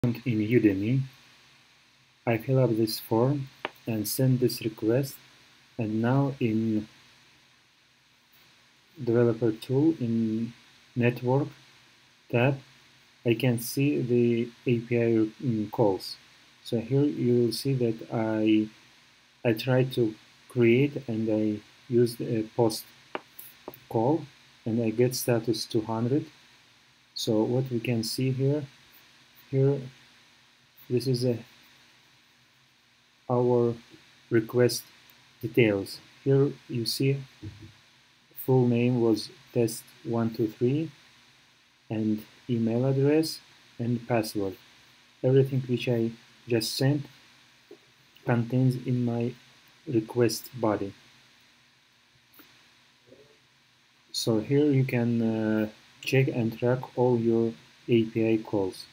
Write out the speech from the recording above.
in Udemy, I fill up this form and send this request, and now in developer tool in network tab I can see the API calls. So here you will see that I tried to create and I used a post call and I get status 200. So what we can see here this is our request details. Here you see full name was test123 and email address and password. Everything which I just sent contains in my request body. So here you can check and track all your API calls.